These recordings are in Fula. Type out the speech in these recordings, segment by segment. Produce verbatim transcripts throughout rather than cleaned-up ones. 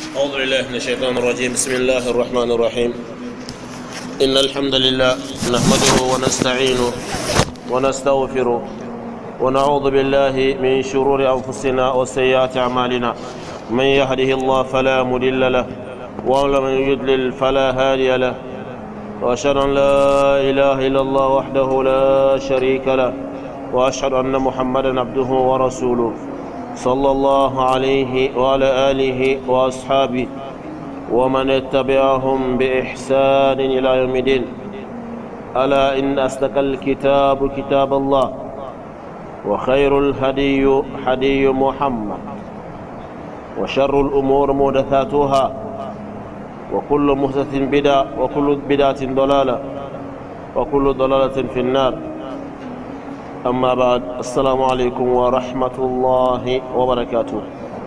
أعوذ بالله من الشيطان الرجيم. بسم الله الرحمن الرحيم. إن الحمد لله نحمده ونستعينه ونستغفره ونعوذ بالله من شرور أنفسنا وسيئات أعمالنا. من يهده الله فلا مضل له ومن يضلل فلا هادي له، وأشهد أن لا إله إلا الله وحده لا شريك له، وأشهد أن محمدا عبده ورسوله صلى الله عليه وعلى آله وأصحابه ومن اتبعهم بإحسان إلى يوم الدين. ألا إن أصدق الكتاب كتاب الله، وخير الهدي هدي محمد، وشر الأمور محدثاتها، وكل محدث بدعة، وكل بدعة ضلالة، وكل ضلالة في النار. أما بعد، السلام عليكم ورحمة الله وبركاته.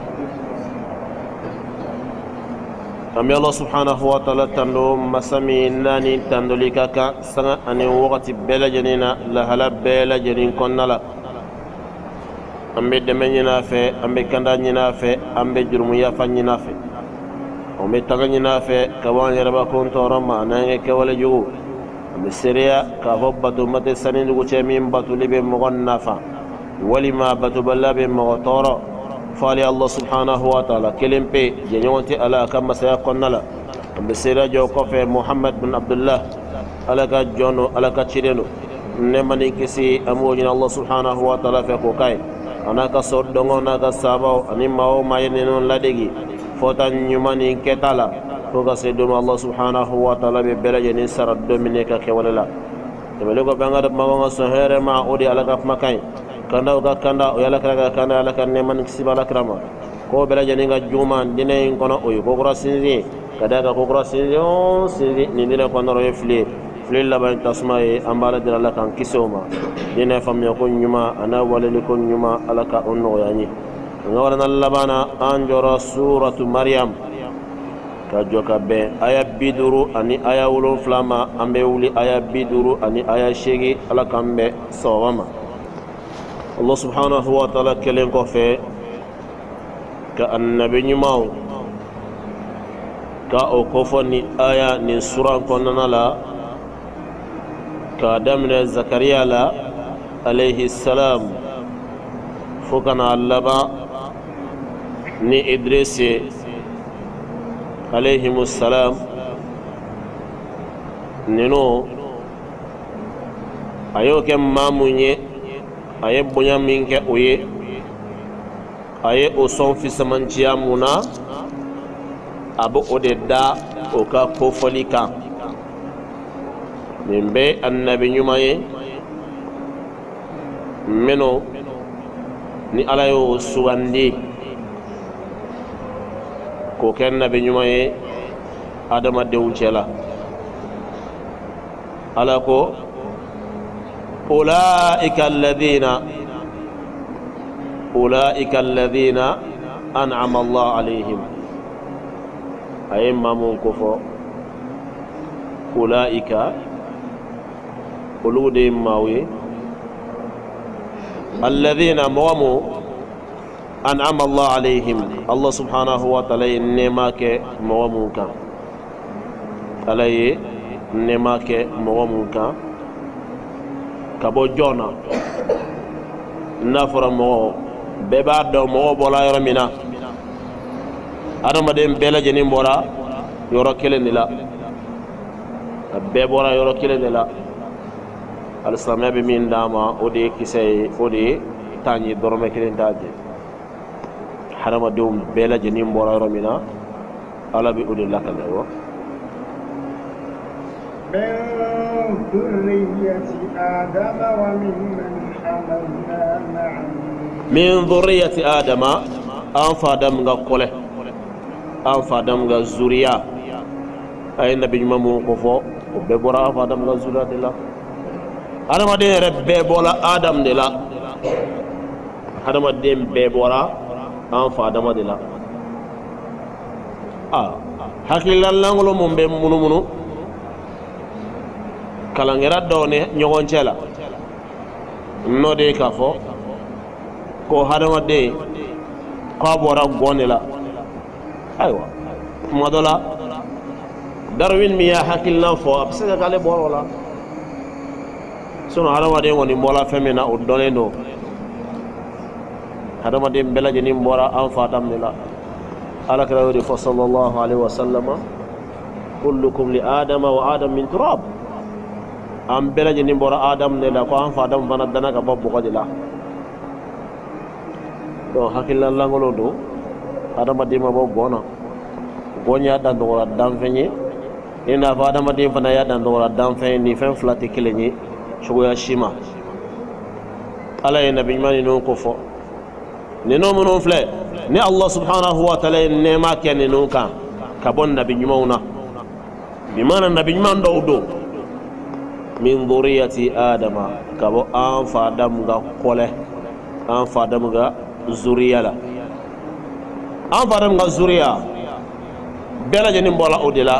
أمي الله سبحانه وتعالى تندو مسامي ناني تندولي كاكا سنة أني وقت بلا جنينا لهلا بلا جنين كنا لا أمي دمنينا في أمي كندا نينا في أمي جرميا فنينا في أمي تغنينا في كوان يربا كون تورما نانجي كوالي جو أمي سريا كفوب باتو متي سنين وچه مين باتو لبي مغن نافا ولما باتو بلا بي مغطورا فالي الله سبحانه وتعالى كلم بي جنيوانتي على كما سيقولنا لا بسيرا جو كفي محمد بن عبد الله على كجونو على كتشيرينو نماني كسي أموجنا الله سبحانه وتعالى في كوكاي أنا كسر دونغو ناكا ساباو أني ماو ماينينون لديكي فوتا نيوماني كتالا فوكا سيدون الله سبحانه وتعالى ببرجة نسر الدومينيكا كواللا تبلغو بانغاد مغانا سهير ما أودي على كف مكاين kanda uga kanda yala kala kanda yala kan neman kisibala krama ko bela jani ga juma dine kono o ko gura sinzi kada ga ko gura sinzi o sinzi ni dine kono ro fli fli la ban tasmay ambala dira la kan kisoma dine fam ya ko nyuma ana wala li ko nyuma alaka onno yani ngawala na labana anjora suratu maryam ka joka be aya biduru ani aya wulun flama ambe wuli aya biduru ani aya shegi alakambe sawama. الله سبحانه وتعالى كلين كوفي كالنبي نماو كأو كوفني آية من سورة كوننا لا كادمنا زكريا لا عليه السلام فكنا اللبا ني إدريس عليهم السلام نينو أيو كم ماموني aye bonya minke oye aye o son fisamantiya muna abu ode da o ka kofoli kan min be annabi nyuma ye meno ni ala yo suwandi ko ken nabi nyuma ye adama dewuncela ala ko أولئك الذين أولئك الذين أنعم الله عليهم أيما منكفو أولئك أولود ماوي الذين موامو أنعم الله عليهم الله سبحانه وتعالى نماك مواموك عليه نماك مواموك kabo jona nafara mo beba do mo bola yoro mina adama dem bela jeni mbora yoro kelen la be bora yoro kelen la al islamia be min dama odi kisay odi tani dorome kelen taje harama dum bela jeni mbora yoro mina ala bi odi lakale wo من ذرية آدم أنفى دم غقله أنفى دم غزوريا أي نبي ممون كفو وببورا أنفى دم غزوريا دلا أنا ما دين رب بولا آدم دلا أنا ما دين ببورا أنفى دم دلا آه حكي الله نقول من بين منو منو kalangera done nyogon cela no de kafo ko hadama de ko bora gonela aywa madola darwin mi ya hakilna fo absega kale borola sono adama de ngoni mola femina o doneno adama de belaje ni mbora an fatam ni la ala kala wadi fa sallallahu alaihi wasallam kullukum li adama wa adam min turab am belaje ni mbora adam ne la ko an fatam bana dana ka babbo ko dila do hakilla la ngolo do adama de ma bo gona gonya dan do wala dan fenye ina fa adama de fana ya dan do wala dan fenye ni fen flati kilenye shoya shima ala ya nabi mani no ko fo ni no mo fle ni allah subhanahu wa ta'ala ne ma ken no kan ka bon nabi nyumawna bi mana nabi nyman do do min dhuriyati adama ka bo an fa adam ga kole an fa adam ga zuriyala an fa adam ga zuriya bela jeni mbola odela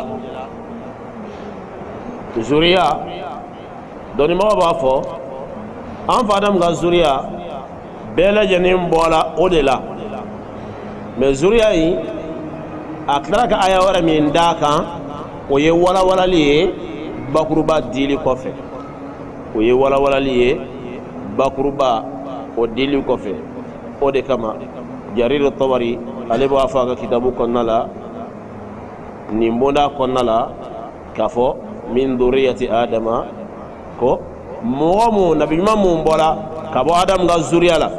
zuriya doni ma ba fo an fa adam ga zuriya bela jeni mbola odela me zuriya yi aklara ka aya wara min daka o ye wala wala liye bakuruba dili kofe o ye wala wala liye bakuruba o dili kofe o de kama jarir at-tabari ale ba fa ga kitabu konnala ni mbonda konnala kafo min dhurriyyati adama ko momo nabi mamu mbola kabo adam ga zuriya la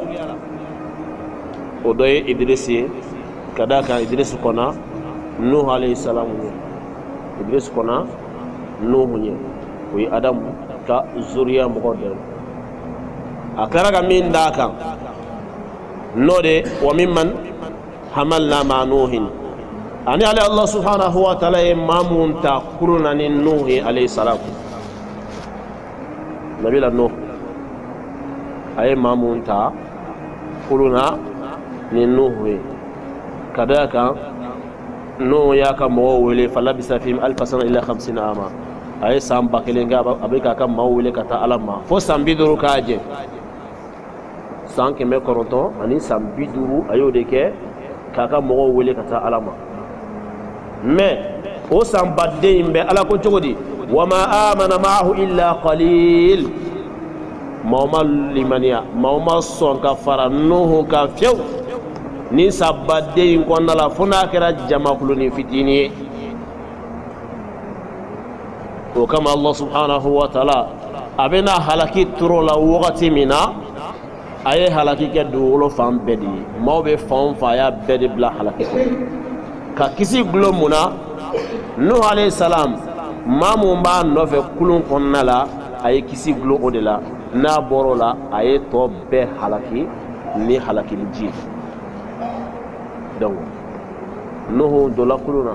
o doye idrisi kadaka idris kona nuh alayhi salam idris kona nuh nye wi adam ka zuriya mo de akara ga min daka node wa mimman hamalna ma nuhin ani ala allah subhanahu wa ta'ala mamun ta kuruna ni nuh alayhi salam nabila nuh ay mamun ta kuruna ni nuh kadaka nuh ya ka mo wele falabisa fihim alf sana ila khamsina ama ay sam bakelenga abika ka mo wele kata alama fo sambiduru kaje sanke me koronto ani sambiduru ayo de ke kaka mo wele kata alama me o sambadde imbe ala ko jogodi wama amana ma'ahu illa qalil mawma limaniya mawma son ka fara nuhu ka few ni sabadde in konnala funa kira jamakulu ni fitini o kama allah subhanahu wa ta'ala abena halaki turo la wakati mina aye halaki ke duwolo fan bedi mawbe fan fa ya bedi bla halaki ka kisi gulo muna nuh alayhi salam mamu ba nofe kulun konnala aye kisi gulo odela na borola aye to be halaki ni halaki ji donc nuhu dola kuluna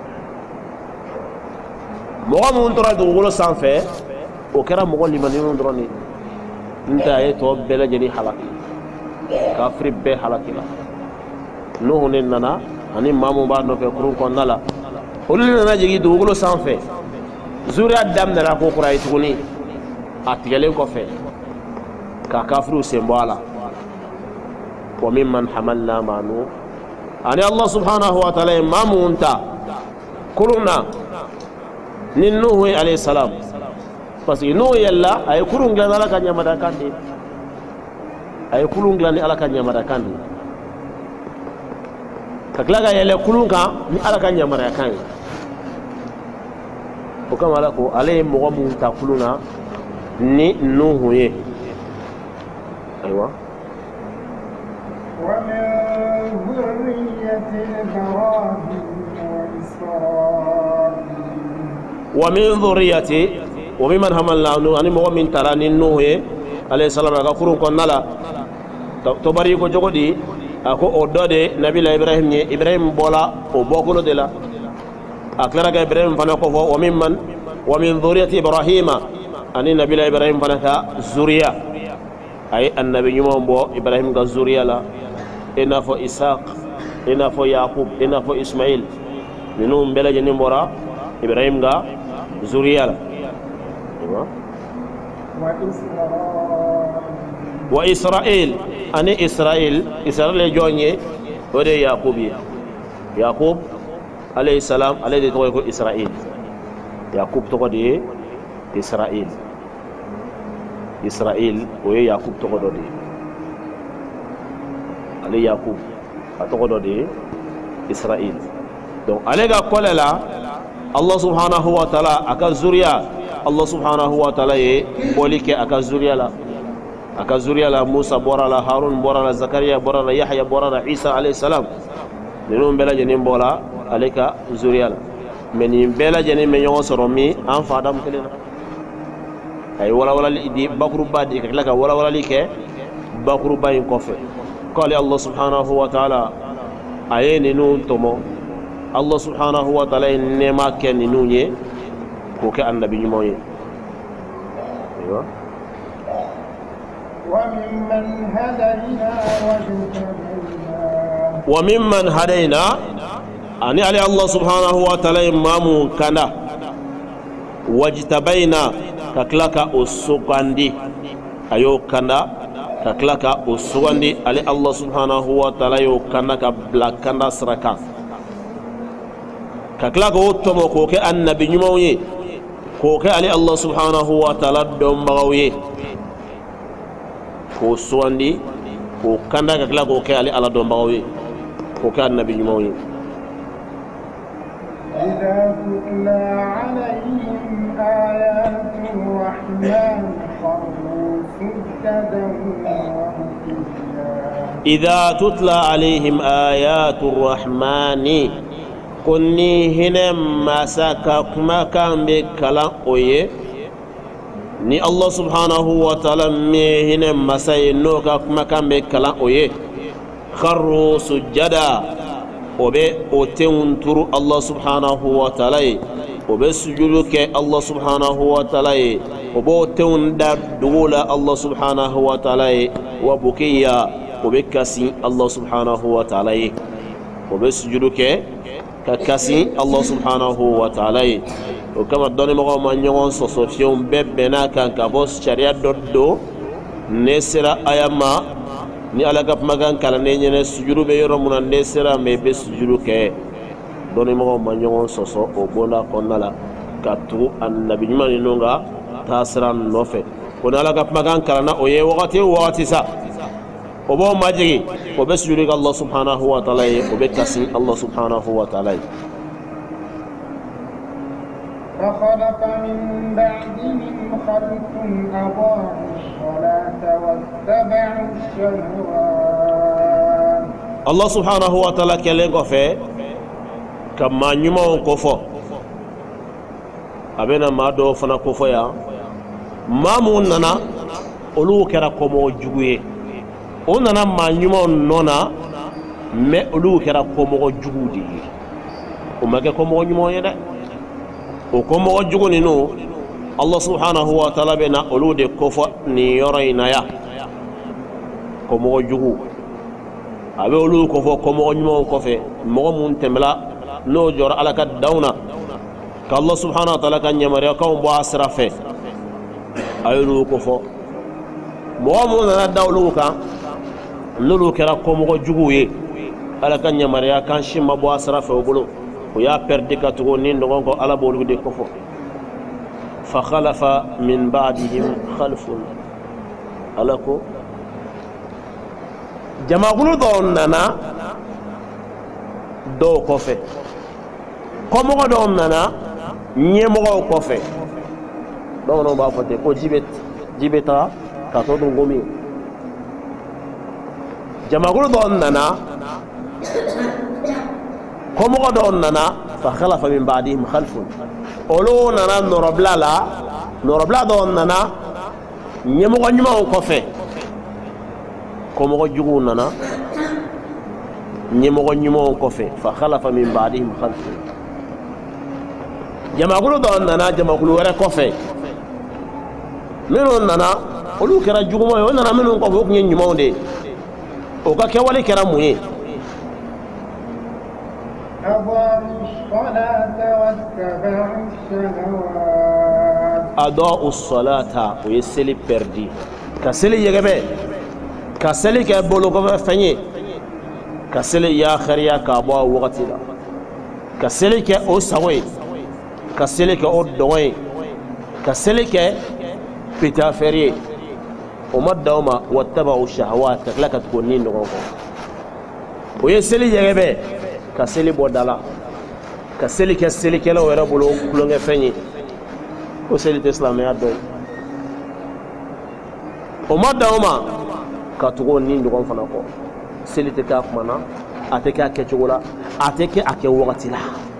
moga mun tora dugulo sanfɛ o kɛra mɔgɔ limaniyɛnw dɔrɔn de nta ye tɔ bɛɛ lajɛlen halaki kafiri bɛɛ halaki la nuhu ne nana ani maa mun b'a nɔfɛ kurun kɔnɔna la olu de nana jigin dugukolo sanfɛ zuriya daminɛra ko kura ye tuguni a tigɛlen kɔfɛ ka kafiriw sen bɔ a la wa mimman hamalna ma'a nuh ani allah subhanahu wa ta'ala ye maa mun ta kurun na ni nuhu alayhi salam parce que nuhu yalla ay kurun gilan ala ka nyamada kandi ay kurun gilan ala ka nyamada kandi ka klaga yele kurun ka ni ala ka nyamada kandi o kama ala ko ale mo mun ta kuruna ni nuhu ye aywa wa min dhurriyyati ibrahim wa isra'il ومن ذريتي وممن حملنا نوح اني مو من تراني نوح عليه السلام ga kurun konnala to bari ko jogodi ako odode nabi ibrahim ni ibrahim bola o bokulo de la aklara ga ibrahim fana ko fo وممن ومن ذريتي ابراهيم اني nabi ibrahim fana ka zuriya ay annabi nyum bo ibrahim ga zuriya la ina fo ishaq ina fo yaqub ina fo ismail minum bela jeni mbora ibrahim ga zuriya la wa israel ani israel israel jonye ode yaqub ye yaqub عليه السلام عليه تقول إسرائيل يعقوب تقول إسرائيل إسرائيل وهي يعقوب تقول عليه يعقوب تقول إسرائيل donc عليه قال لا الله سبحانه وتعالى أكا زوريا الله سبحانه وتعالى بوليك أكا زوريا لا أكا زوريا لا موسى بورا لا هارون بورا لا زكريا بورا لا يحيى بورا لا عيسى عليه السلام نون بلا جنين بولا عليك زوريا لا من بلا جنين من يوم سرمي أن فادم كلنا أي ولا ولا دي بكرو بادي كلا ولا ولا ليك بكرو باين كوفي قال الله سبحانه وتعالى أين نون تومو الله سبحانه وتعالى نما كان نوني كوكا النبي موي ايوه وممن هدينا واجتبينا وممن هدينا اني علي الله سبحانه وتعالى مامو كنا واجتبينا ككلكا اسوغاندي ايو كنا ككلكا اسوغاندي علي الله سبحانه وتعالى يو كنا كبلاكنا سركا kakla ko tomo ko ke annabi nyumoye ko ke ali Allah subhanahu wa ta'ala dom bagawe ko suwandi ko kanda kakla ko ke ali ala dom bagawe ko ke annabi nyumoye إذا تتلى عليهم آيات الرحمن خروا سجدا وبكيا إذا تتلى عليهم آيات الرحمن konni hine masaka kuma kan be kalan oye ni Allah subhanahu wa ta'ala me hine masay no ka kuma kan be kalan oye kharru sujada obe oten turu Allah subhanahu wa ta'ala obe sujudu ke Allah subhanahu wa ta'ala obo oten da dugula Allah subhanahu wa ta'ala wa bukiya obe kasi Allah subhanahu wa ta'ala obe sujudu ke kakasi Allah subhanahu wa ta'ala o kama doni mo ma nyon sosofion bebena kan ka bos sharia doddo nesira ayama ni alaga magan kala ne nyene sujudu be yoro mun nesira me be sujudu ke doni mo ma nyon soso o bona konala katu annabi nyimani nonga tasra nofe ko alaga magan kala na o ye wakati wakati sa obo majigi obe sujudu Allah subhanahu wa ta'ala obe kasi Allah subhanahu wa ta'ala فخلق من بعدهم خلف أضاعوا الصلاة واتبعوا الشهوات الله سبحانه وتعالى كلمه في كما نيمو كفو abena ma do fana kofo ya mamu nana olu kera komo juguye on nana ma nyuma nona me olu kera komo jugudi o mage komo nyuma yeda o komo juguni no Allah subhanahu wa ta'ala bena olu de kofo ni yorayna ya komo jugu abe olu kofo komo nyuma ko fe mo mun temla no jor alaka dauna ka Allah subhanahu wa ta'ala kan nyamare ka on bo asrafe ayulu kofo mo mun na dawlu ka lolu kera komo jugu ye alaka nyamare kan shimma bo asrafe o bolo o ya perdi ka tugo ni ndongo ko ala bolu de kofo fa khalafa min ba'dihim khalfun alako jama'ulu do nana do kofe komo do nana nyemo kofe do no ba fote ko jibet jibeta ka to dum gomi jama'ulu do nana komo do nana fa khalafa min ba'dihim khalfun olo nana norobla la norobla do nana nyemo nyimo kofe komo jugu nana nyemo nyimo kofe fa khalafa min ba'dihim khalfun jama'ulu do nana jama'ulu wara kofe meno nana olu kera jugu mo yo nana meno ko ko nyimo de o ka kewali kera muye أضاعوا الصلاة واتبعوا الشهوات أضاعوا الصلاة ويسلي بردي كسلي يجبه كسلي كبولو كفني كسلي يا خريا كابوا وقتلا ka seli kɛ o sago ye ka seli kɛ o dɔgɔ ye ka seli kɛ pitafɛri ye o ma dan o ma wattaba'u shahawat ka tila ka tugu ni ɲɔgɔn kɔ o ye seli yɛgɛbɛ ka seli bɔ da la ka seli kɛ selikɛlaw yɛrɛ bolo kulonkɛfɛn ye o seli tɛ silamɛya dɔ ye o ma dan o ma ka tugu ni ɲɔgɔn fana kɔ seli tɛ kɛ a kuma na a tɛ kɛ a kɛcogo la a tɛ kɛ a kɛ wagati la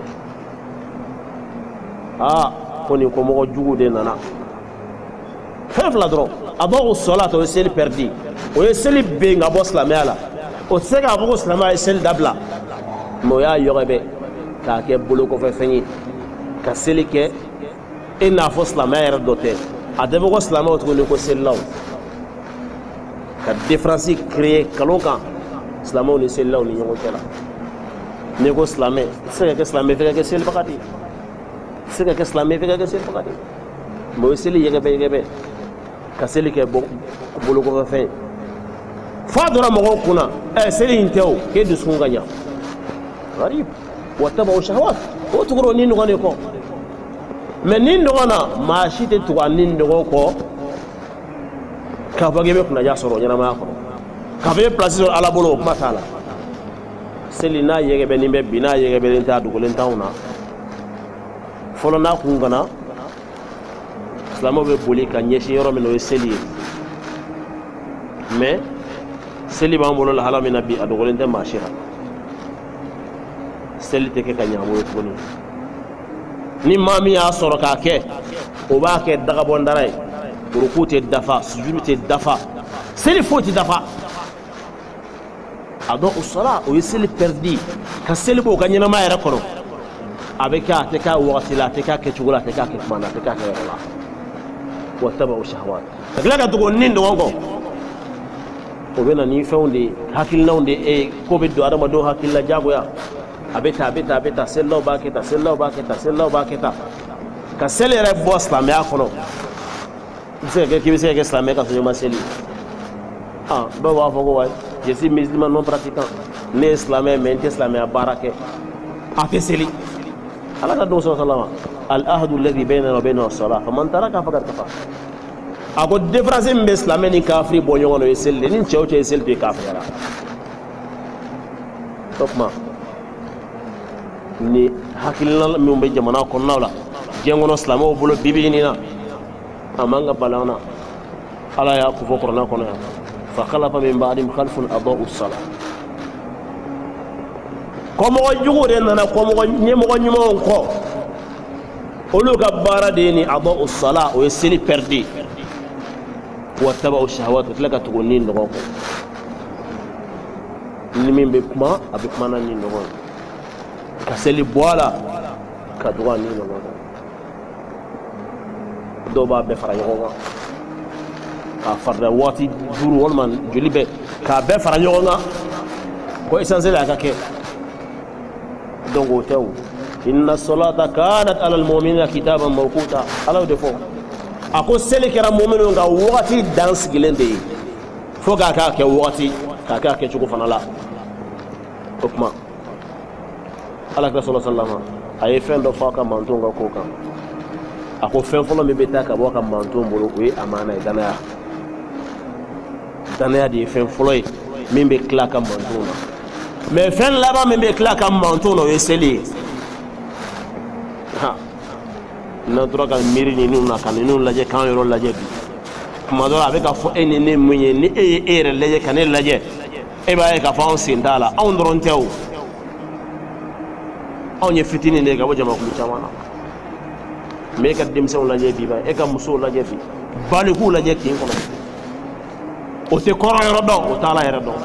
aa ko nin ko mɔgɔ jugu de nana fɛn fila dɔrɔn a bɔ o sɔla o ye seli pɛridi o ye seli ben ka bɔ silamɛya la o tɛ se k'a fɔ ko silamɛya ye seli dabila mɛ o y'a yɔgɔbɛ k'a kɛ bolokɔfɛfɛn ye ka seli kɛ e n'a fɔ silamɛya yɛrɛ dɔ tɛ a tɛ fɔ ko silamɛw tuguni ko selilaw ka différence créer kalon kan silamɛw ni selilaw ni ɲɔgɔn cɛ la n'i ko silamɛ i tɛ se ka kɛ silamɛ f'i ka kɛ selibaga de ye i tɛ se ka kɛ silamɛ f'i ka kɛ selibaga de ye mɛ o ye seli yɛgɛbɛ yɛgɛbɛ ka seli kɛ bolokɔfɛfɛn ye f'a dɔra mɔgɔw kunna ɛ seli in tɛ o k'e dusukun ka ɲa garibu wattaba'u shahawat o tugura o ni ɲɔgɔn de kɔ mɛ ni ɲɔgɔn na maa si tɛ tugu a ni ɲɔgɔn kɔ k'a fɔ k'i bɛ kunnaja sɔrɔ ɲɛnamaya kɔnɔ k'a fɔ i bɛ pilasi sɔrɔ ala bolo o kuma t'a la seli n'a yɛgɛbɛlen bɛ bi n'a yɛgɛbɛlen tɛ a dogolen t'anw na fɔlɔ n'a kun gana silamɛw bɛ boli ka ɲɛsin yɔrɔ min na o ye seli ye mɛ seli b'an bolo lahala min na bi a dogolen tɛ maa si la seli tɛ kɛ ka ɲɛ an bolo tuguni ni maa min y'a sɔrɔ k'a kɛ o b'a kɛ dagabɔndara ye ruku tɛ dafa sujudu tɛ dafa seli foyi tɛ dafa a dɔn o sɔla o ye seli pɛridi ka seli b'o ka ɲɛnamaya yɛrɛ kɔnɔ a bɛ kɛ a tɛ k'a wagati la a tɛ k'a kɛcogo la a tɛ k'a kɛ kuma na a tɛ k'a kɛ yɔrɔ la wattaba'u shahawat ka tila ka tugu ni ɲɔgɔn kɔ o bɛ na ni fɛnw de ye hakilinaw de ye ko bɛ don adamadenw hakili la diyagoya a bɛ ta a bɛ ta a bɛ ta selilaw b'a kɛ tan selilaw b'a kɛ tan selilaw b'a kɛ tan ka seli yɛrɛ bɔ silamɛya kɔnɔ i bɛ se ka kɛ k'i bɛ se ka kɛ silamɛ ka sɔrɔ i ma seli ah dɔw b'a fɔ ko wayi je suis musulman non pratiquant ne ye silamɛ mais n tɛ silamɛya baara kɛ a tɛ seli ala ka don sɔrɔ al ahadu alladhi baynana wa bayna as-salah faman taraka faqad kafara a ko différence min bɛ silamɛ ni kafiri bɔ ɲɔgɔn na o ye seli de ni cɛ o cɛ ye seli to ye kafiriyara o tuma ni hakilina min bɛ jamana kɔnɔnaw la diɲɛ kɔnɔ silamɛw bolo bibi in na a man ka bala na ala y'a ko fɔ kuranɛ kɔnɔ yan fa khalafa min ba'dihim khalfun adaa'u as-salah kɔmɔgɔ jugu de nana kɔmɔgɔ ɲɛmɔgɔ ɲumanw kɔ olu ka baara de ye ni adaa'u as-salah o ye seli pɛridi wattaba'u shahawat o tila ka tugu ni ɲɔgɔn kɔ ni min bɛ kuma a bɛ kuma na ni ɲɔgɔn ye ka seli bɔ a la ka tugu a ni ɲɔgɔn kɔ dɔw b'a bɛɛ fara ɲɔgɔn kan k'a farida waati duuru walima joli bɛɛ k'a bɛɛ fara ɲɔgɔn kan ko essentiel a ka kɛ donc o tɛ o inna salata kanat ala al-mu'minina kitaban mawquta ala de fɔ a ko seli kɛra mu'minun ka wagati dan sigilen de ye fo k'a k'a kɛ wagati k'a k'a kɛcogo fana la o kuma alakira sallallahu alaihi wasallam a ye fɛn dɔ fɔ a ka mantonw ka ko kan a ko fɛn fɔlɔ min bɛ taa ka bɔ a ka mantonw bolo o ye amana ye danaya danaya de ye fɛn fɔlɔ ye min bɛ tila a ka mantonw na mais fɛn laban min bɛ tila a ka mantonw na o ye seli ye ha n'an tora ka miiri ninnu na ka ninnu lajɛ k'an yɔrɔ lajɛ bi kuma dɔ la a bɛ ka fɔ e ni ne mun ye ni e ye e yɛrɛ lajɛ ka ne lajɛ e b'a ye k'a fɔ anw sen t'a la anw dɔrɔn tɛ o anw ye fitinin de ye ka bɔ jamakulu caman na mais e ka denmisɛnw lajɛ bi e ka musow lajɛ bi balikuw lajɛ kin kɔnɔ o tɛ kɔrɔ yɔrɔ dɔn o t'ala yɛrɛ dɔn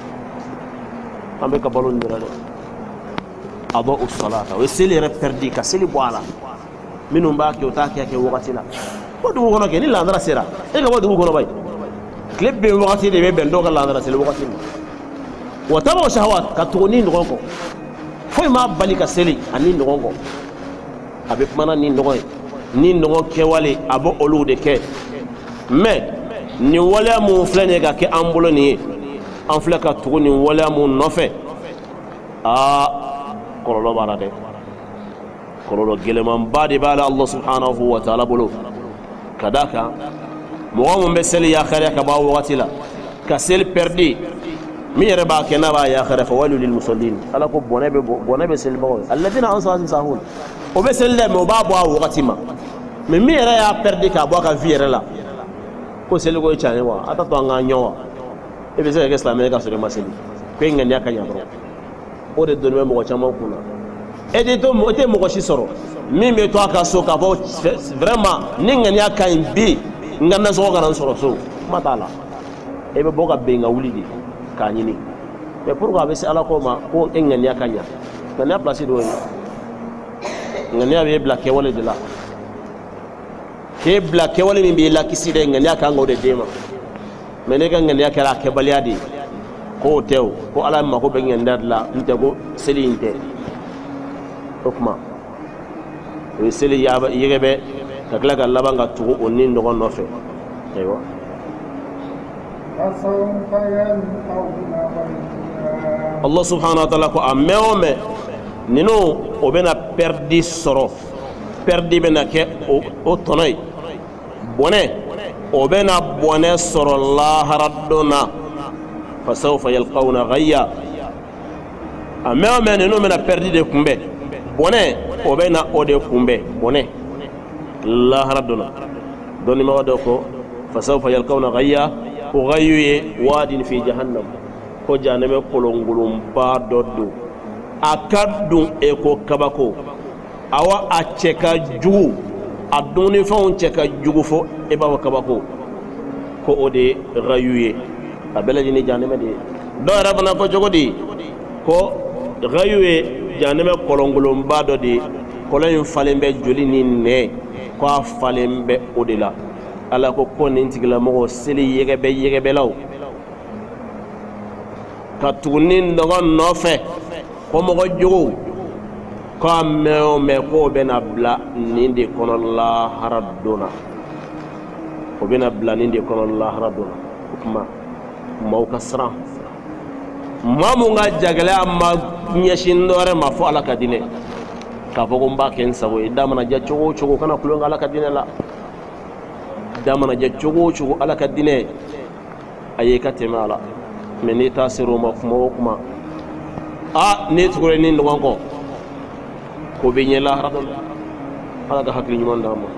an bɛ ka balo nin de la dɛ adaa'u salata o ye seli yɛrɛ pɛridi ka seli bɔ a la minnu b'a kɛ o t'a kɛ a kɛ wagati la bɔ dugu kɔnɔ kɛ ni lansara sera e ka bɔ dugu kɔnɔ bayi tile bɛn wagati de bɛ bɛn dɔw ka lansara seli wagati ma wattaba'u shahawat ka tugu ni ɲɔgɔn kɔ foyi m'a bali ka seli ani ɲɔgɔn kɔ a bɛ kumana ni ɲɔgɔn ye ni ɲɔgɔn kɛwale a bɛ olu de kɛ mais nin waleya mun filɛ nin ye ka kɛ an bolo nin ye an filɛ ka tugu nin waleya mun nɔfɛ aa kɔlɔlɔ b'a la dɛ korolo geleman badi bala Allah subhanahu wa ta'ala bolo kadaka mo mo beseli ya khare ka ba wati la ka sel perdi mi yere ba kena ba ya khare fa walul lil musallin ala ko bonabe bonabe sel ba alladina ansasi sahun o besel le mo ba bo wati ma me mi yere ya perdi ka bo ka viere la ko sel go chane wa ata to nga nyowa e be se ke islam ka so de maseli ko ngani aka nya bro o de do mo chama kuna e de to mo te mo ko shi soro mi me to aka so ka bo vraiment ni ngani aka bi ngana so ga nan soro so matala e be boga be nga wulidi ka nyini e pourquoi be se ala ko ma ko ngani aka nya ngani a place do ngani a be black wala de la ke black wala mi be la kiside ngani aka ngode dema mene kan ngani aka la ke baliadi ko tew ko ala ma ko be ngenda la nte ko selinte okma e seli yaba yegebe kakla ka labanga tugo onin do gon nofe aywa Allah subhanahu wa ta'ala ko amewme nino obena perdi soro perdi bena ke o tonay bone obena bone soro la haradona fasawfa yalqawna ghayya amewme nino mena perdi de kumbe bone obena ode kumbe bone la haradona doni ma wadoko fasawfa yalqawna ghayya ughayyi wadin fi jahannam ko janame kolongulum ba doddo akadun e ko kabako awa acheka jugu aduni faun cheka jugu fo e ba kabako ko ode ghayyi abela ni janame de do rabana ko jogodi ko ghayyi janame kolongulum ba dodi kolon falembe joli ni ne ko falembe odela ala ko ko nintigla mo seli yegebe yegebe law ka tunin dogon nofe ko mo jogo ko meo me ko bena bla nindi kono la haraduna ko bena bla nindi kono la haraduna kuma mo kasra mamu nga jagale amma nyashindore ma fo ala kadine ka fogo mbaken sabo idamana ja chogo chogo kana kulonga ala kadine la damana je chogo chogo ala kadine aye katemala meni tasiru mafmo kuma a ne tukure ni ndongo ko be nyela haradon ala ga hakli nyuma ndama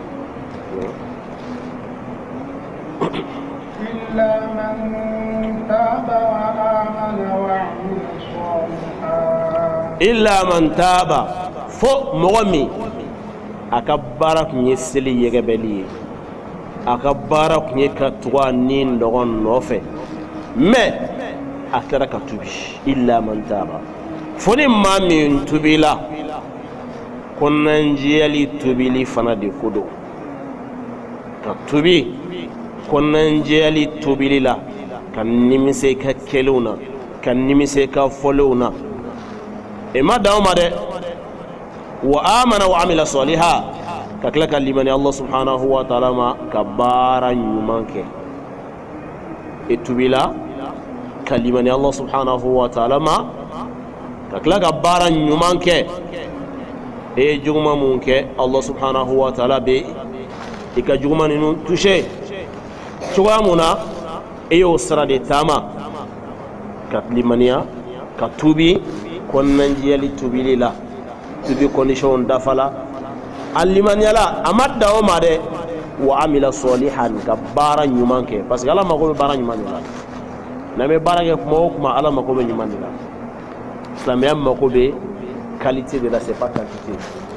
illa man taba wa amana wa amila salihan illa man taba fo momi akabara kunyeseli yegebeli akabara kunye katwa ni ndogon nofe me akara katubi illa man taba foni mami tubila konanjiyali tubili fana de kodo katubi konanjiyali tubili la kan nimise ka keluna kan nimise ka foluna e ma dawma de wa amana wa amila saliha kakla kalimani Allah subhanahu wa ta'ala ma kabara nyumanke etubila kalimani Allah subhanahu wa ta'ala ma kakla kabara nyumanke e juguma munke Allah subhanahu wa ta'ala be ika juguma ninu touché chugamuna e yo srade tama kalimaniya katubi konnanjiyali tubilila tubi condition dafala allimanyala amadda o made wa amila salihan ka bara nyumanke parce que ala mako be bara nyumanela na me bara ke mo kuma ala mako be nyumanela islamiyam mako be qualité de la c'est pas quantité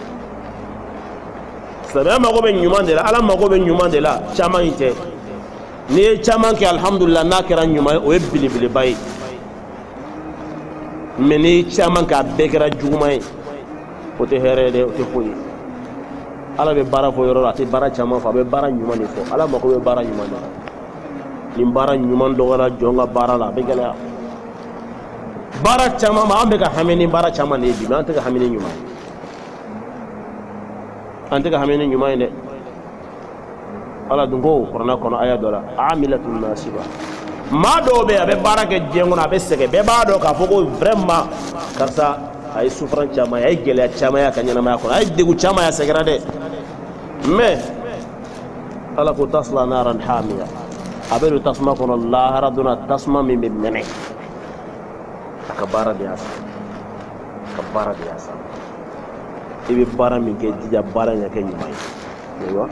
islamiyam mako be nyumandela ala mako be nyumandela chama ite ni chama ke alhamdulillah nakira nyuma o ebili bili bay meni chama ka bekra jugumay o te herede o te foyi ala be bara fo yoro ati bara chama fa be bara nyuma ni fo ala mako be bara nyuma ni ni bara nyuma do wala jonga bara la be gala bara chama ma ambe ka hameni bara chama ne bi ma anta ka hameni nyuma anta ka hameni nyuma ne ala dungo qur'ana kono aya dola amilatun nasiba ma do be be bara ke jengo na be sege be ba do ka fo ko vraiment karsa ay sufran chama ay gele chama ya kanyana ma ko ay degu chama ya segrade me ala ko tasla naran hamiya abelu tasma kono Allah raduna tasma min mene akabara biasa akabara biasa ibi bara min ke dija bara nya kenyi mai yo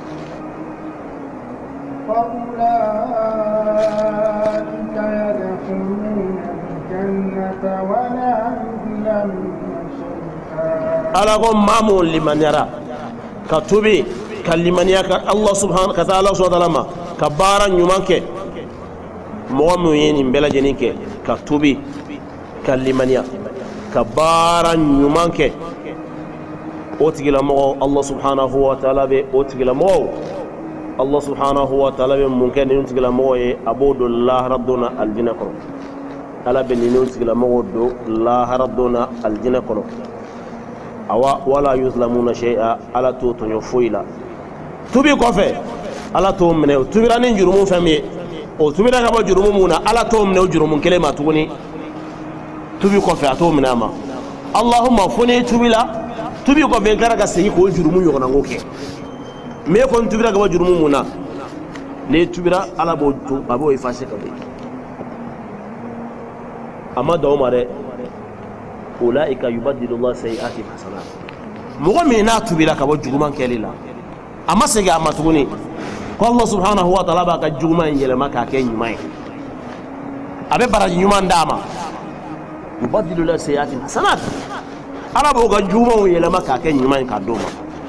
فأولئك يدخلون الجنة ولا يظلمون شيئا ala ko mamu liman yara ka tubi kalimaniya ka Allah subhanahu ka ta'ala subhanahu ka bara nyumanke mo mo yeni bela jenike ka tubi kalimaniya ka bara nyumanke o tigila mo Allah subhanahu wa ta'ala be o tigila mo Allah subhanahu wa ta'ala be munke ni tigila mo e abudullah rabbuna aljina ko ala be ni tigila mo do la rabbuna aljina ko awa wala yuzlamuna shay'a ala to to yofuila tubi ko fe ala to mene tubira ni jurumu fami o tubira ka ba jurumu muna ala to mene jurumu kelema tuguni tubi ko fe ato mene ma allahumma funi tubila tubi ko fe kara ka sey ko jurumu yogona ngoke me ko tubira ka ba jurumu muna ne tubira ala bo to abo ifashe ka be amma da umare ulaika yubaddilu Allah sayi'ati hasanat mugo mina tubira ka bo juruman kelila amma sega amma tuguni ko Allah subhanahu wa ta'ala ba ka juruman yelema ka ke nyumai abe baraji nyuman dama yubaddilu Allah sayi'ati hasanat ala bo ga juruman yelema ka ke nyumai ka doma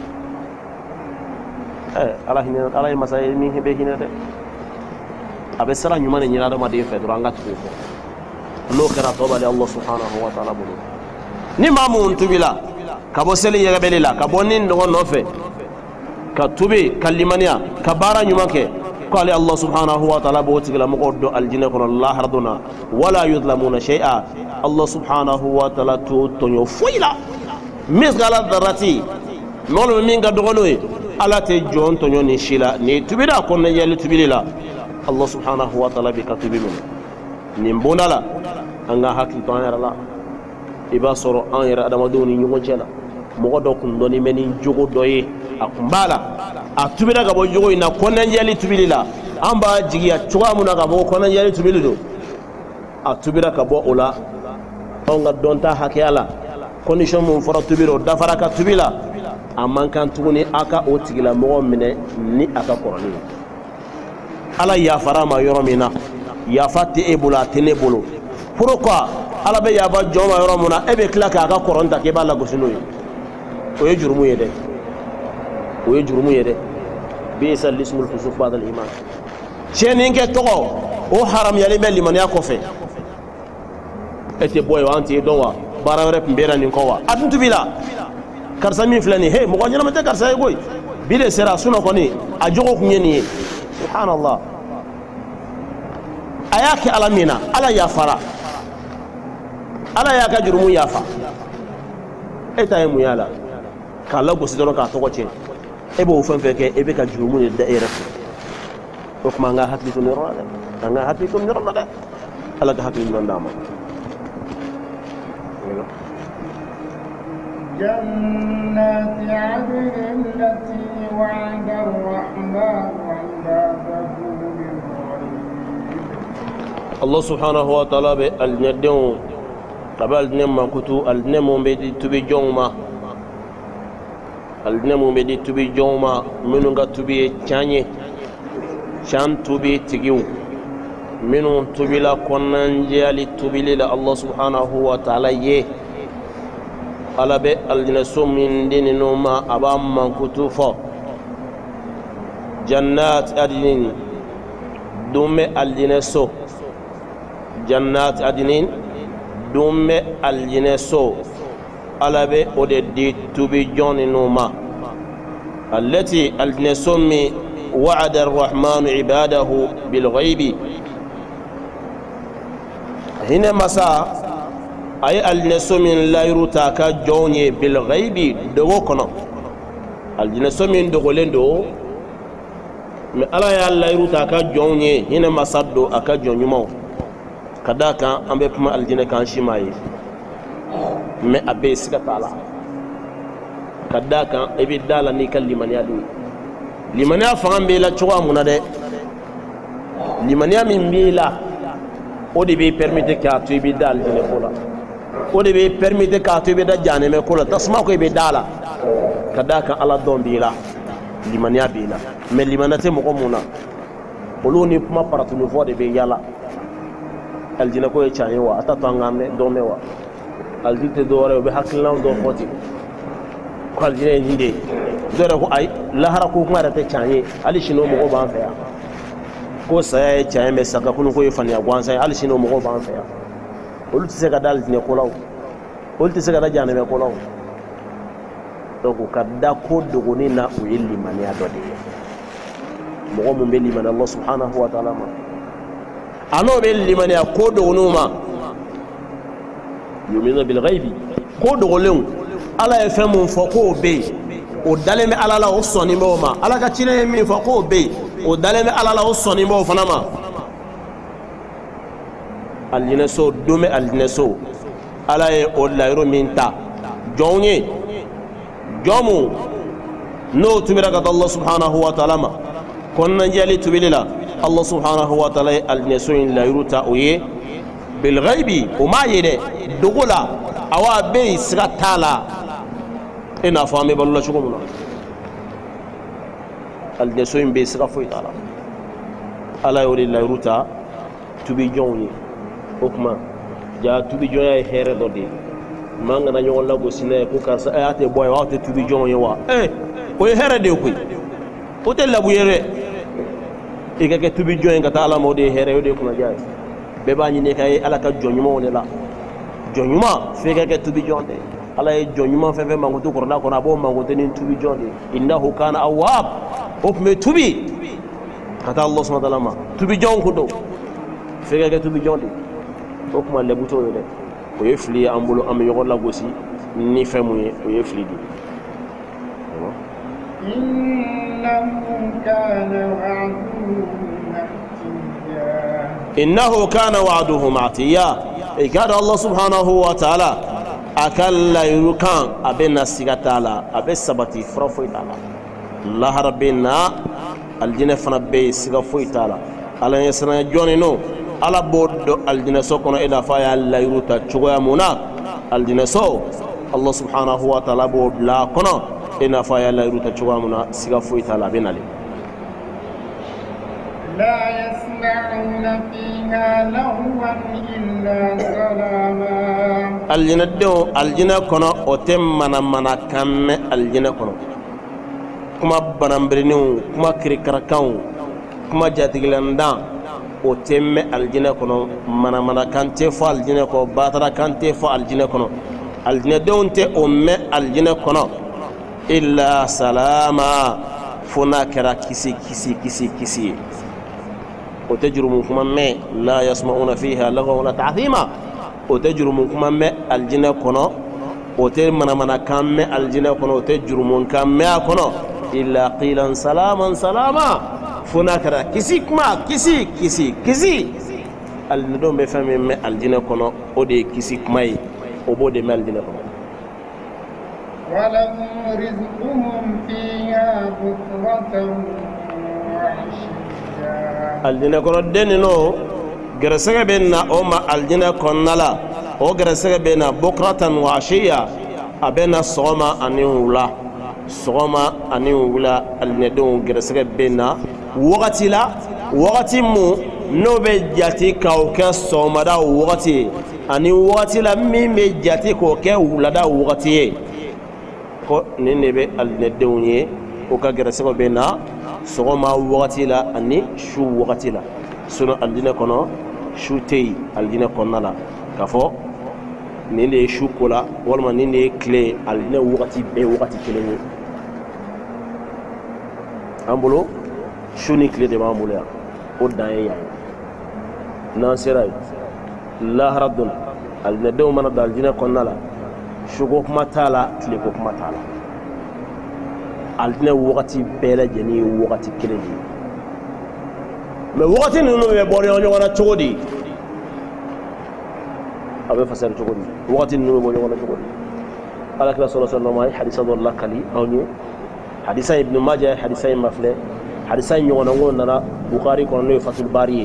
eh ala hina ala masay mi hebe hina de abe sara nyuman nyina da ma de fe duranga tuko no kara toba li Allah subhanahu wa ta'ala bulu ni mamun tubila ka bo seli yega belila ka bo nin do nofe ka tubi kalimaniya ka bara nyumake ko ali Allah subhanahu wa ta'ala bo tigila mo goddo aljina kono Allah raduna wala yuzlamuna shay'a Allah subhanahu wa ta'ala to tonyo foila misgala darati molo min ga dogono e ala te jon tonyo ni shila ni tubida ko ne yeli tubilila Allah subhanahu wa ta'ala bi ka tubi min ni mbonala anga hakki to ayara la iba soro an yara adama doni nyugo cela mo do kun doni meni jogo doye akumbala atubira gabo jogo ina konan yali tubilila amba jigiya chuwa muna gabo konan yali tubilido atubira gabo ola onga donta hakiala condition mun fara tubiro dafara ka tubila amman kan tuguni aka o tigila mo mine ni aka koroni ala ya farama yoromina ya fatti ebula tenebolo pourquoi ala be ya ba joma yoromuna ebe klaka aka koronta ke bala gosino o ye jurumu yede o ye jurumu yede bi sal ismul fusuq ba'da al iman cheni nke togo o haram yali be liman ya kofe ete boy wanti donwa bara rep mbera ni ko wa atuntu bila karsa min flani he mo gonyana mate karsa goy bile sera suno ko ni a jogo ku nyeni subhanallah ayaki alamina ala ya fara ala ya ka jurumu ya fa eta yemu yala kala go sidoro ka toko che ebe o fanfe ke ebe ka jurumu ni daira ko kuma nga hatli to ni rada nga hatli to ni rada ala ka hatli man dama جنات عدن التي وعد الرحمن عباده بالغيب الله سبحانه وتعالى الندون قبل نما كتو النمو بدي تبي جوما النمو بدي تبي جوما منو تبي تشاني شان تبي تجيو منو تبي لا كونانجالي تبي لا الله سبحانه وتعالى يه ala be aljinaso min dini noma abam man kutufo jannat adinin dumme aljinaso jannat adinin dumme aljinaso ala be ode di tubi joni noma allati aljinaso mi wa'ada arrahmanu ibadahu bilghaybi hina masa ay aljinaso min layruta ka jonye bil ghaibi dogo kono aljinaso min dogolendo me ala ya layruta ka jonye hina masaddo aka jonyumo kadaka ambe kuma aljina kan shimaye mais abe siga tala kadaka e be dala ni kal limaniya do limaniya fanga be la chowa muna de limaniya min be la o de be permettre ka to be dal jene ko la o de be permettre ka to be da jane me ko la tasma ko be dala kadaka ala don be la limaniya be la mais limanate mo ko muna olu ni kuma paratu ni fo de be yala aljina ko e chaye wa atata ngame do me wa aljite do wala be haklan do foti ko aljina ni de do ra ko ay lahara ko kuma da ta chaye ali shino mo ko ban fa ya ko saya e chaye me saka kunu ko yefani agwansa ali shino mo ko ban fa ya olu tise ka dal ne ko law olu tise ka da jana me ko law donc kadda ko dogoni na o yelli mani ado de mo mo be liman Allah subhanahu wa ta'ala ma ano be liman ya ko dogonuma yumina bil ghaibi ko dogolun ala ya famu fo ko be o daleme ala la o soni mo ma ala ka cire mi fo ko be o daleme ala la o soni mo fana ma aljina so dume aljina so ala e o layro minta jonye jomu no tumira ka Allah subhanahu wa ta'ala ma konna jali tubilila Allah subhanahu wa ta'ala aljina so in layro ta oye bil ghaibi o ma yede dugula awa be sira tala ina fami ballo shugumuna aljina so in be sira fo tala ala yori layro ta tubi jonye okuma ja tubi joya here do de manga na nyol la go sine ko karsa e ate boy wa te tubi jonye wa eh ko here de ko o te labu yere e ga ke tubi jonye ngata ala mo de here de ko na jaay be ba ni ne kay ala ka jonyuma woni la jonyuma fe ga ke tubi jonde ala e jonyuma fe fe mango to ko na ko na bo mango te ni tubi jonde innahu kana awwab okme tubi kata Allah subhanahu wa ta'ala ma tubi jon ko do fe ga ke tubi jonde okuma lebuto yele o yefli ambulo am yogo la gosi ni femuye o yefli di innahu kana wa'duhu ma'tiya e kada Allah subhanahu wa ta'ala akalla yukan abena sigatala abe sabati frofo itala la harbina aljina fana be sigafo itala ala yasna joni no ala boddo aljina so kono ida fa ya layruta chugoya muna aljina so Allah subhanahu wa ta'ala bo la kono ina fa ya layruta chugoya muna siga fu itala benale la yasma'una fiha lahwan illa salama aljina do aljina kono o temmana mana kamme aljina kono kuma banambrinu kuma kirikarakan kuma jatigilandan o temme aljina kono mana mana kante fo aljina ko batara kante fo aljina kono aljina donte o me aljina kono illa salama funa kara kisi kisi kisi kisi o tajrumu kuma me la yasma'una fiha lagwa wala ta'thima o tajrumu kuma me aljina kono o te mana mana kamme aljina kono o tajrumu kamme kono illa qilan salaman salama funa kara kisi kuma kisi kisi kisi al ndo be fami me aljina kono o de kisi kuma yi o bo de mel dina kono walahum rizquhum fiha bukratan wa ashiya aljina kono denno grasega benna o ma aljina konnala o grasega benna bukratan wa ashiya abena soma ani wula soma ani wula alnedon grasega benna wakati la wakati mu no be jati ka o ke somada wakati ani wakati la min be jati ko ke wulada wakati ko ni ne be alnedonye o ka grasega benna soma wakati la ani shu wakati la suno aldina kono shutei aldina konnala kafo ni le shukola walma ni ne clé aldina wakati be wakati kelen ambulo shuni clé de mamule o daye ya nasira la haradun aldina do mana dal dina konnala shugo kuma tala clé ko kuma tala aldina wakati bela jeni wakati kelen mais wakati nunu be bori on yona chogodi abe fasal chogodi wakati nunu bo yona chogodi على كلا صلى الله عليه وسلم حديث الله كلي أو نيو حديث ابن ماجه حديث مفلة حديث يونغون نرى بخاري كونه فتح الباري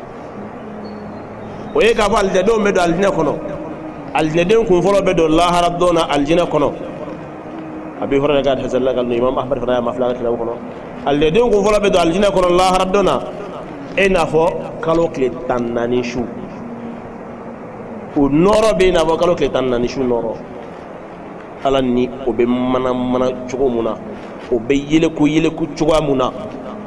ويجا فال دو مدو الجنة كنو الجنة كن فلو بدو الله ربنا الجنة كنو أبي هريرة قال حزن الله قال الإمام أحمد فرنا مفلة كلا كنو الجنة كن فلو بدو الجنة كنو الله ربنا إن فو كلو كلتان نانيشو ونورو بين فو كلو كلتان نانيشو نورو ala ni o be mana mana cogo mun na o be yele ko yele ko cogo mun na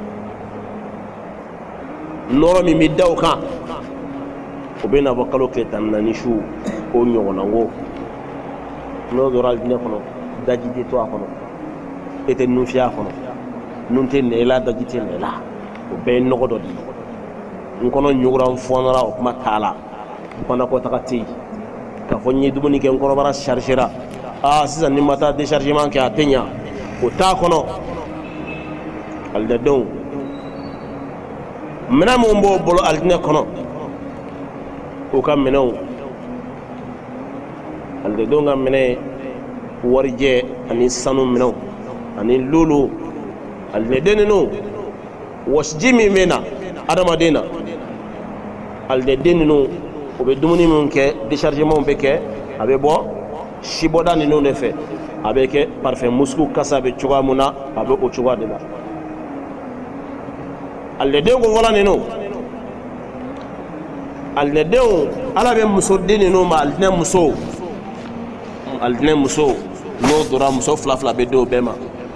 nɔrɔ min bɛ da o kan o bɛ na bɔ kalo tile tan naani su o ɲɔgɔnna ko n'o dɔra alijinɛ kɔnɔ daji tɛ to a kɔnɔ e tɛ nun fiyɛ a kɔnɔ nun tɛ nɛ la daji tɛ nɛ la o bɛɛ ye nɔgɔ dɔ de ye n kɔnɔ ɲugura n fɔnɔra o kuma t'a la banakɔtaga tɛ yen k'a fɔ n ye dumuni kɛ n kɔnɔbara chargera ah sisan ni ma taa déchargement kɛ a tɛ ɲa o t'a kɔnɔ alidenw minɛn minnu b'o bolo alijinɛ kɔnɔ o ka minɛnw alidenw ka minɛn warijɛ ani sanu minɛnw ani lolo alijinɛden ninnu wɔsiji min bɛ na adamaden na alijinɛden ninnu o bɛ dumuni minnu kɛ déchargement bɛ kɛ a bɛ bɔ sibɔda ninnu de fɛ a bɛ kɛ parfum musku kasa bɛ cogoya mun na a bɛ o cogoya de la alijinɛden ko fɔlɔ ninnu alijinɛdenw ala bɛ muso den ninnu ma alijinɛ muso alijinɛ muso n'o dora muso fila fila bɛ di o bɛɛ ma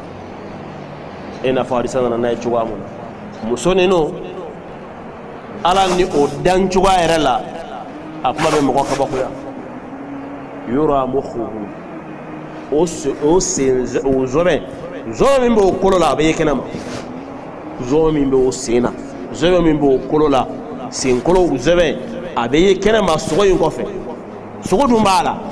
e n'a fɔ hadisa nana n'a ye cogoya mun na muso ninnu ala ni o dan cogoya yɛrɛ la a kuma bɛ mɔgɔ kabakoya yɔrɔ muhuhu o sen o zɔbɛn zɔbɛn min bɛ o kolo la a bɛ ye kɛnɛ ma zɔbɛn min bɛ o sen na zɔbɛn min bɛ o kolo la senkolo zɔbɛn a bɛ ye kɛnɛ ma sogo in kɔfɛ sogo dun b'a la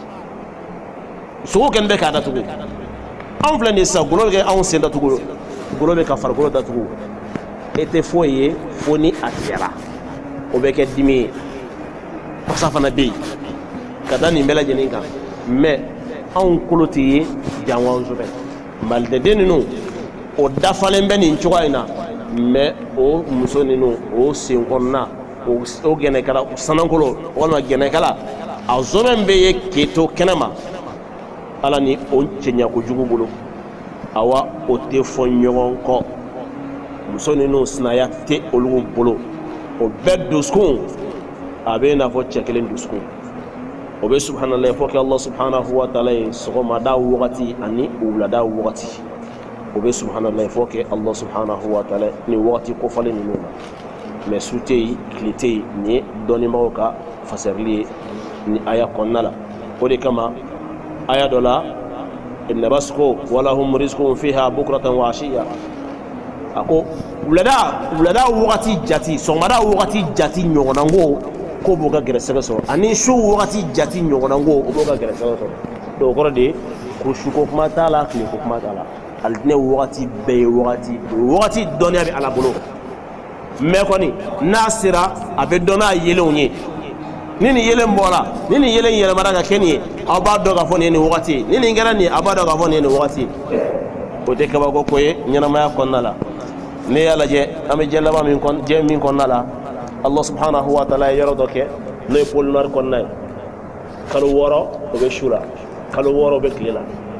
sogo kɛlen bɛ k'a datugu anw filɛ nin ye sisan golo bɛ kɛ anw sen datugu golo bɛ ka farikolo datugu e tɛ foyi ye fo ni a tigɛra o bɛ kɛ dimi ye pasa fana bɛ yen ka da nin bɛɛ lajɛlen kan mɛ anw kolo tɛ ye jango anw zɔbɛn malidɛden ninnu o dafalen bɛ nin cogoya in na mɛ o muso ninnu o sen kɔnɔna o gɛnɛkala sanakolo walima gɛnɛkala a zɔbɛn bɛ ye k'e to kɛnɛ ma ala ni o cɛɲa kojugu bolo awa o tɛ fɔ ɲɔgɔn kɔ muso ninnu sinaya tɛ olu bolo o bɛɛ dusukun a bɛ n'a fɔ cɛ kelen dusukun o bɛ subhanallah fɔ kɛ Allah subhanahu wa ta'ala ye sɔgɔmada wagati ani wulada wagati o bɛ subhanallah fɔ kɛ Allah subhanahu wa ta'ala ni wagati kofalen ninnu na mɛ su tɛ yen tile tɛ yen nin ye dɔnnibagaw ka fasarili ye ni aya kɔnɔna la o de kama aya dɔ la Ibn Abbas ko walahum rizquhum fiha bukratan wa ashiya a ko wulada wulada wagati jati sɔgɔmada wagati jati ɲɔgɔnna ko ko b'o ka gɛrɛsɛgɛ sɔrɔ ani su wagati jati ɲɔgɔnna ko o b'o ka gɛrɛsɛgɛ sɔrɔ donc o kɔrɔ de ko su ko kuma t'a la tile ko kuma t'a la alijinɛ wagati bɛɛ ye wagati wagati dɔnniya bɛ ala bolo mɛ kɔni n'a sera a bɛ dɔn n'a yelenw ye ni nin yelen bɔra ni nin yelen yɛlɛmara ka kɛ nin ye aw b'a dɔn k'a fɔ nin ye nin wagati ye ni nin kɛra nin ye aw b'a dɔn k'a fɔ nin ye nin wagati ye o tɛ kabako ko ye ɲɛnamaya kɔnɔna la ne y'a lajɛ an bɛ diɲɛ laban min kɔnɔ diɲɛ min kɔnɔna la Allah subhanahu wa ta'ala ye yɔrɔ dɔ kɛ n'o ye pôle nord kɔnɔna ye kalo wɔɔrɔ o bɛ su la kalo wɔɔrɔ o bɛ tile la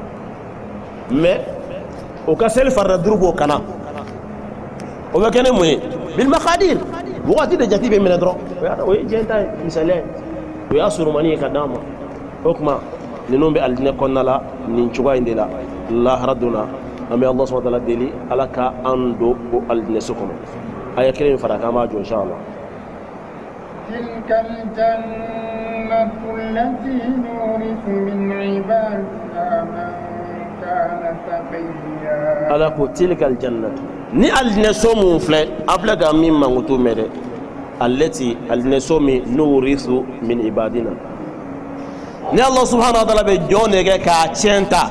mɛ o ka seli farida duuru b'o kana o bɛ kɛ ni mun ye bil maqadir wagati de jati bɛ minɛ dɔrɔn o ye diɲɛ ta ye misaliya ye o y'a surumani ye ka d'a ma o tuma ninnu bɛ alijinɛ kɔnɔna la nin cogoya in de la lahara donna an bɛ Allah subhanahu wa ta'ala deli ala ka an don o alijinɛ so kɔnɔ aya kelen min fara k'an b'a jɔ inshallah تلك الجنة التي نورث من عبادنا من كان تقيا ala ko tilka aljannatu ni alijinɛ so mun filɛ a filɛ ka min mankutu mɛn dɛ allati alijinɛ so min nurithu min ibadina ni Allah subhanahu wa ta'ala bɛ jɔn de kɛ k'a tiɲɛ ta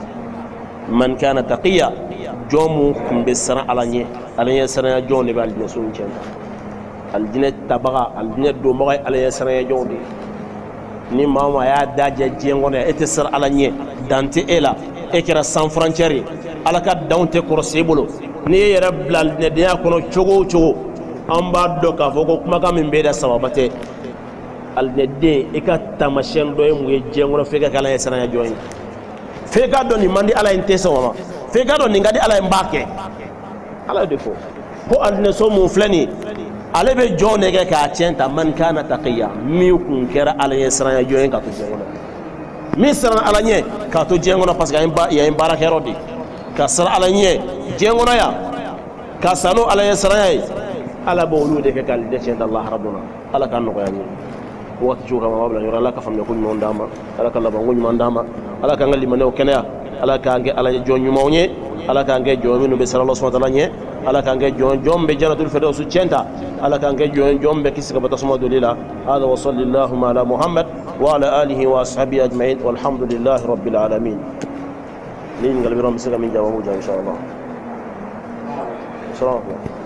man kana taqiya jɔn mun kun bɛ siran ala ɲɛ ala ɲɛ siranya jɔn de bɛ alijinɛ so in tiɲɛ ta alijinɛ tabaga alijinɛ donbaga ye ala ɲɛ siranya jɔn de ni mama ya daje jengono e te sar ala nye dante ela e kira san frontiere ala ka dawnte ko sebolo ni yere blal ne dia kono chogo chogo amba do ka fogo kuma ka min be da sababate al ne de e ka tamashen do e mu jengono fe ka kala e saranya joyi fe ka do ni mandi ala inte sawama fe ka do ni ngadi ala mbake ala de fo ko al ne so mu flani ale be jone ke ka centa man kana taqiya mi kun kera ala ye saranya joyi ka to jengono mi sarana ala nye ka to jengono parce que ya en baraka rodi ka sar ala nye jengono ya ka sanu ala ye saranya ala bawlude ke kal de centa Allah rabbuna ala kan no yani wati juga ma wabla yura ala ka famne ko non dama ala ka laba ngul man dama ala ka ngali manew kenya ala ka nge ala jonyu mawnye ala ka nge jomi no be sallallahu alaihi wasallam nye ala ka nge jon jombe janatul firdaus centa ala ka nge jon jombe kisika batasma dolila hada wa sallallahu ala muhammad wa ala alihi wa ashabihi ajma'in walhamdulillahi rabbil alamin nin ngal biram sika min jawamu ja inshallah assalamu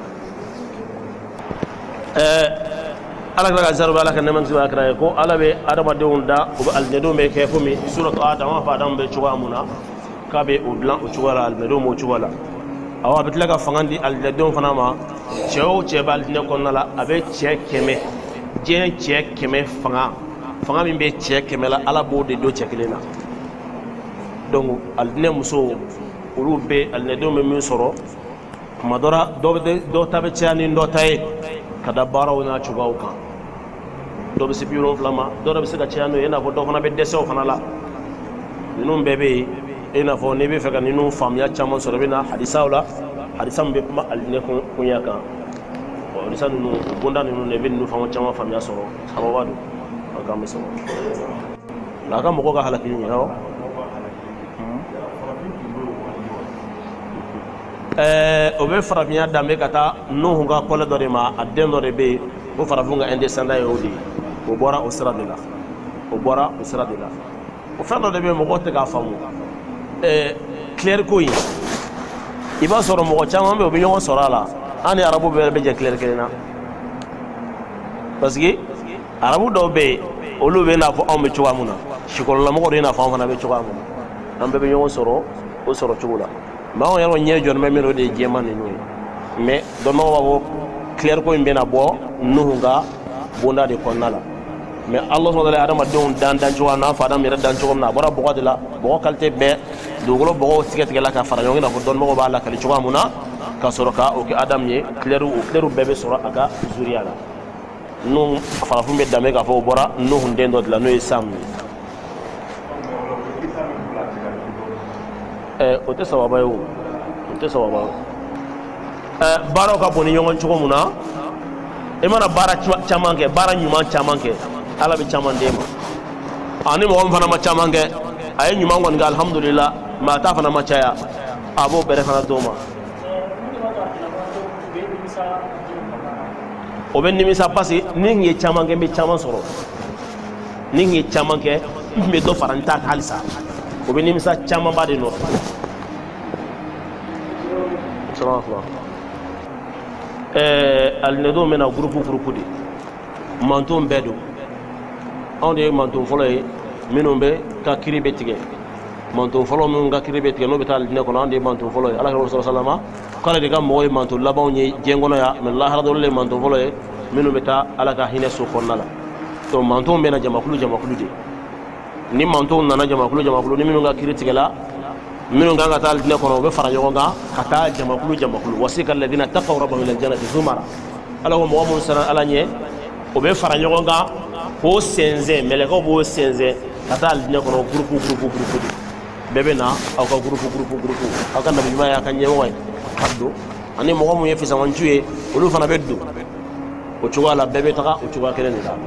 eh ala ka zarba ala ka neman siba kra ko ala be adama deunda ko alnedo me ke fumi suratu adam fa adam be chuwa muna ka be o blanc o chuwa alnedo mo chuwa la awa bitla ka fangandi alnedo fana ma chewo chebal ne konnala abe che keme je che keme fanga fanga min be che keme la ala bo de do che kelena donc alne muso ulu be alnedo me min soro madora do do tabe chani ndo tay kada baraw na chugaw kan do be sibiro flama do be se ka chano ena fo do fana be deso fana la ninu bebe ena fo ne be fe ka ninu famya chama so be na hadisa wala hadisa be kuma alne ko kunya kan o hadisa ninu bonda ninu ne be ninu fama chama famya so sababa do ka me so la ka mo ko ka halaki ni no eh o be farafia dambe kata no nga ko la dore ma adden dore be o farafunga ende sanda yodi o bora o sira de la o bora o sira de la o fendo de be mo ko te ka famu eh clair ko yi iba soro mo chama be o be yon soro la ani arabu be be je clair kelena parce que arabu do be o lu be na fo am chuwa muna shikol la mo ko de na fa fa na be chuwa muna ambe be yon soro o soro chula ma on yaro nye jon memelo de jema ni ni mais do no wabo clair ko mbena bo nuhunga bonda de konnala mais Allah subhanahu wa ta'ala adama don dan dan jowa na fadam yara dan jowa na bora bogo de la bogo kalte be dogolo bogo tiket gela ka fara yongi na ko don mo ba la kali jowa muna ka soroka o ke adam ye clairu o clairu bebe soro aga zuriya la no fara fu me dame ka fo bora no hunde ndo de la no isam eh o te sawaba yo o te sawaba eh baro ka boni yongon chuko muna e mana bara chamange bara nyuma chamange ala bi chamande ma ani mo fana ma chamange ay nyuma ngon ga alhamdulillah ma ta fana ma chaya abo bere fana doma o ben nimi sa passi ni ngi chamange be chaman soro ni ngi chamange me do faranta halisa o ben nimi sa chaman ba de no sallallahu eh al nedo mena groupe groupe di manton bedo on de manton folay minombe ka kiribe tige manton folo mun ga kiribe tige no betal ne ko on de manton folay ala rasul sallama kala de gam moy manton labaw ni jengono ya min la harado le manton folay minombe ta ala ka hine su konnala to manton mena jama kulu jama kulu de ni manton nana jama kulu jama kulu ni minu ga kiritige la minu ganga tal dina kono be fara yoga kata jama kulu jama kulu wasika alladhina taqaw rabbahum ila aljannati zumara ala wa mu'min sana ala nye o be fara yoga ko senze meleko bo senze kata dina kono groupe groupe groupe bebe na aw ka groupe groupe groupe aw ka nabi ma ya kan nyewo way kaddo ani mo mo yefi sama njuye olu fana beddu o chuwa la bebe taka o chuwa kelen da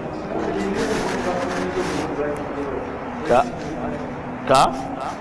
ka ka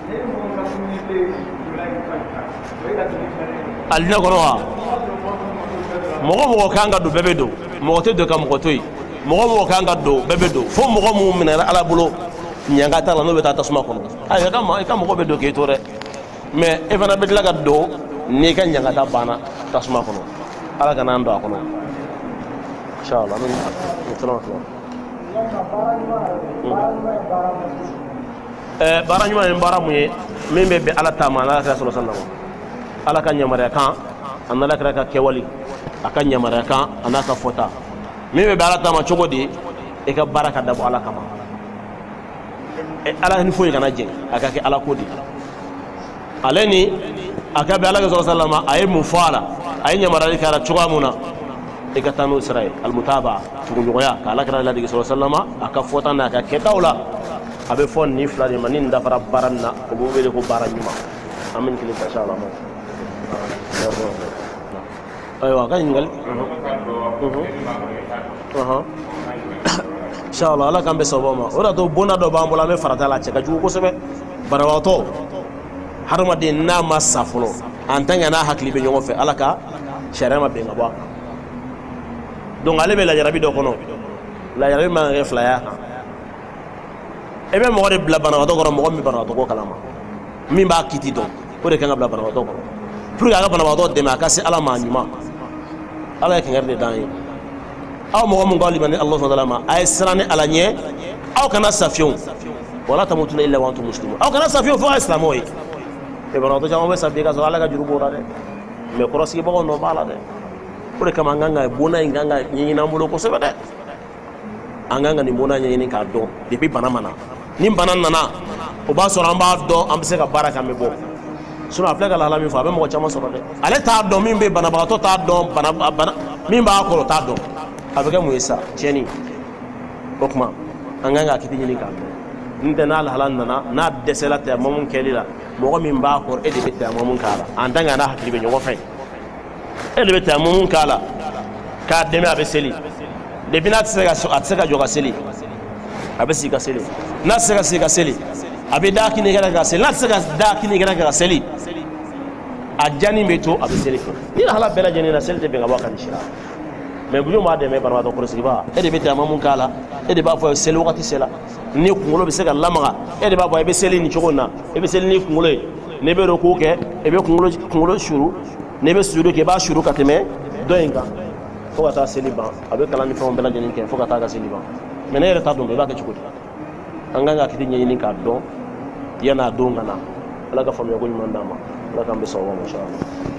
alina kono wa mogo mogo kanga do bebe do mogo te do ka mogo toy mogo mogo kanga do bebe do fo mogo mu minara ala bulo nyanga tala no beta tasma kono ay ka ma ka mogo be do ke tore mais e fana be laga do ni ka nyanga ta bana tasma kono ala kana ndo kono inshallah min salamu eh baranyuma en baramuye membe be ala tama ala ka sallallahu alaihi wasallam ala ka nyamare kan anala ka kewali akan nyamare kan anaka fota membe be ala tama chogodi e ka baraka dabo ala kama e ala ni foyi kana je aka ke ala kodi aleni aka be ala sallallahu alaihi wasallam ay mufala ay nyamare ka ra chogamuna e ka tanu israel al mutaba tugoya ka ala ka la sallallahu alaihi wasallam aka fota na ka ketawla abe fon ni flani manin da fara baranna ko bo wele ko baranyuma amin kili insha Allah aywa kan ngal aha insha Allah ala kambe soboma ora do bona do bambola me farata la ce ka jugo ko sebe barawato harma de na masafulo antanga na hakli be nyongo fe ala ka sharama be ngaba donc ale be la jarabi do kono la jarabi ma reflaya ebe mo de bla bana wato ko mo mi bana wato ko kalama mi ba kiti do ko de kan bla bana wato ko pour ga bana wato de ma kasi ala ma nyuma ala ke ngarde dan aw mo mo ngali bani allah subhanahu wa ta'ala ay sirani ala nye aw kana safiyon wala tamutuna illa wa antum muslimun aw kana safiyon fo islamoy e bana wato jamo be safi ga so ala ga juru bora de me korosi bo no bala de pour de kama nganga bona nganga nyi na mbulo ko sebe de anganga ni bona nyi ni ka do depuis bana mana nim banan nana o ba so ramba do am se ka baraka me bo suna aflega la la mi fa be mo chama so de ale ta do min be bana ba to ta do bana bana min ba ko ta do abega mo isa cheni okma anganga kiti ni ka nde na la halan nana na desela ta momun kelila mo min ba ko e de be ta momun kala andanga na hakli be nyogo fe e de be ta momun kala ka de me abeseli de binat se ga so at se ga joga seli abesi ka seli na se ga se ga seli abe da kini gara ga seli na se ga da kini gara ga seli ajani meto abe seli ni hala bela jeni na seli te be ga wakani shira me bujo ma de me barwa to kursi ba e de beta mamun kala e de ba fo seli wakati sela ni kungolo be se ga lamaga e de ba bo be seli ni chogona e be seli ni kungolo ne be ro ko ke e be kungolo kungolo shuru ne be suru ke ba shuru kateme doinga fo ka ta seli ba abe kala ni fo bela jeni ke fo ka ta ga seli ba mena yere ta dombe ba ka chukudi anganga kiti nyi ka do yana do ngana ala ka famiya ko nyuma ndama ala ka mbe sawa inshallah